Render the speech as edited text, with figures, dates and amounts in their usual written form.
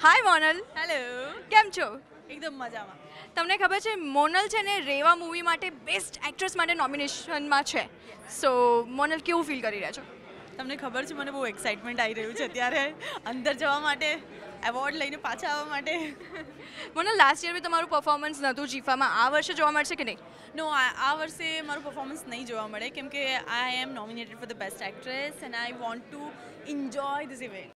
હાય Monel, hello. કેમ છો? એકદમ મજામાં. તમને ખબર છે મોનલ છે ને રેવા મૂવી માટે બેસ્ટ એક્ટ્રેસ માટે નોમિનેશનમાં છે. સો મોનલ કેવું ફીલ કરી રહ્યા છો? તમને ખબર છે મને બહુ એક્સાઇટમેન્ટ આવી રહ્યું છે અત્યારે અંદર જવા માટે, એવોર્ડ લઈને પાછા આવવા માટે. મોનલ લાસ્ટ યર બી તમારું પરફોર્મન્સ નહોતું જીફામાં, આ વર્ષે જોવા મળશે કે નહીં? નો આ વર્ષે મારું પરફોર્મન્સ નહીં જોવા મળે કેમ કે I am nominated for the best actress and I want to enjoy this event.